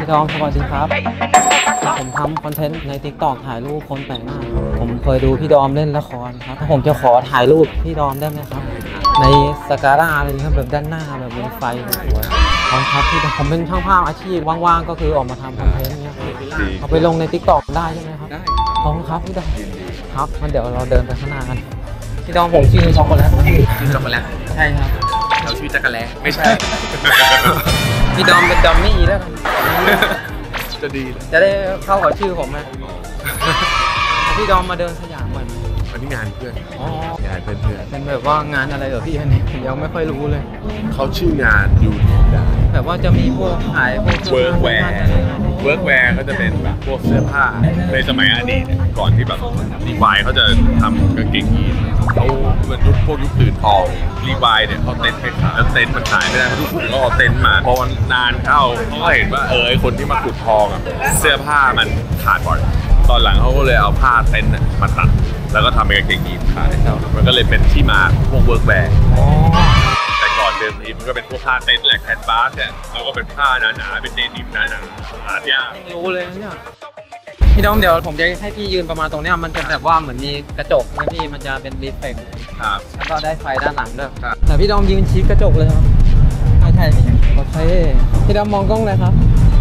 ดอมสวัสดีครับผมทำคอนเทนต์ใน TikTok ถ่ายรูปคนแต่งหน้าผมเคยดูพี่ดอมเล่นละครครับผมจะขอถ่ายรูปพี่ดอมได้ไหมครับในสกาล่าอะไรนี้ครับแบบด้านหน้าแบบบนไฟสวยๆครับพี่ผมเป็นช่างภาพอาชีพว่างๆก็คือออกมาทำคอนเทนต์เนี้ยเอาไปลงใน TikTok ได้ใช่ไหมครับได้ขอบคุณครับพี่ดอมครับงั้นเดี๋ยวเราเดินไปข้างหน้ากันพี่ดอมผมชื่อช็อกโกแลตชื่อช็อกโกแลตใช่ครับเราชื่อจักรแล้ไม่ใช่พี่ดอมเป็นดอมมี่แล้วกันจะดีจะได้เข้ากับชื่อผมไหมพี่ดอมมาเดินสยามบ่อยไหมวันนี้งานเพื่อนงานเพื่อนเป็นแบบว่างานอะไรเหรอพี่อันนี้ผมยังไม่ค่อยรู้เลยเขาชื่องานยูทูบได้แบบว่าจะมีพวกขายพวกเวิร์กแวร์ก็จะเป็นแบบพวกเสื้อผ้าในสมัยอดีตก่อนที่แบบรีวายเขาจะทำกางเกงยีนเขาเป็นยุคพวกยุคตื่นทองรีวายเนี่ยเขาเต็นท์ไปขายแล้วเต็นท์มันขายไม่ได้ทุกคนก็เอาเต็นท์มาพอมันนานเข้าเขาก็เห็นว่าไอคนที่มาขุดทองเสื้อผ้ามันขาดบ่อยตอนหลังเขาก็เลยเอาผ้าเต็นท์มาตัดแล้วก็ทำเป็นกางเกงยีนขายมันก็เลยเป็นที่มาพวกเวิร์กแวร์แต่ก่อนเดิมทีมันก็เป็นพวกผ้าเต็นท์แหละแคนวาสเนี่ยแล้วก็เป็นผ้าหนาๆเป็นเดนิมหนาๆหายากไม่รู้เลยเนี่ยพี่ดอมเดี๋ยวผมจะให้พี่ยืนประมาณตรงนี้มันจะแบบว่าเหมือนมีกระจกนะพี่มันจะเป็นรีเฟล็กครับแล้วก็ได้ไฟด้านหลังด้วยแต่พี่ดอมยืนชี้กระจกเลยครับใช่พี่โอเคพี่ดอมมองกล้องเลยครับ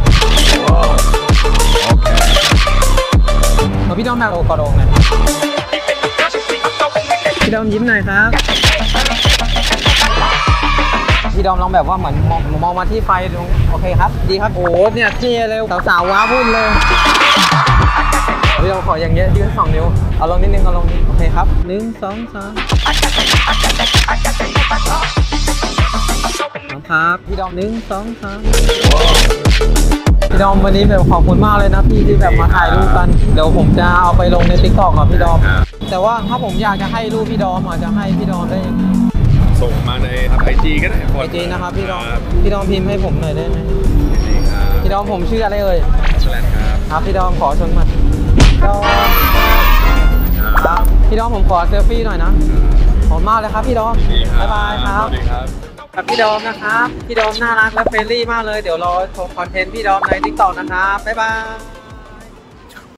พี่ดอมแบบกระโดดเลยพี่ดอมยิ้มหน่อยครับพี่ดอมลองแบบว่าเหมือนมองมาที่ไฟตรงโอเคครับดีครับโอ้เนี่ยเท่เลยสาวๆว้าวุ่นเลยพี่ดอมขออย่างเงี้ยยืน2 นิ้วเอาลงนิดนึงเอาลงนิดโอเคครับ1 2 3ครับพี่ดอม1 2 3พี่ดอมวันนี้แบบขอบคุณมากเลยนะพี่ที่แบบมาถ่ายรูปกันเดี๋ยวผมจะเอาไปลงใน TikTok กับพี่ดอมแต่ว่าถ้าผมอยากจะให้รูปพี่ดอมอาจจะให้พี่ดอมได้ส่งมาในIG ก็ได้ IG นะครับพี่ดอมพิมพ์ให้ผมหน่อยได้ไหมพี่ดอมผมชื่ออะไรเอ่ยครับพี่ดอมขอชนมาครับพี่ดอมผมขอเซลฟี่หน่อยนะขอบคุณมากเลยครับพี่ดอมบ๊ายบายครับกับพี่ดอมนะครับพี่ดอมน่ารักและเฟรนลี่มากเลยเดี๋ยวรอชมคอนเทนต์พี่ดอมใน TikTok นะครับบ๊ายบาย